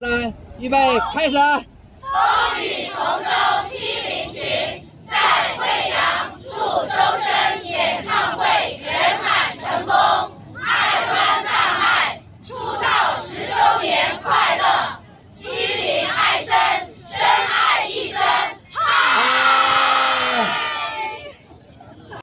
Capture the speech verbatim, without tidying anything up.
来，预备，开始。 风雨同舟七零。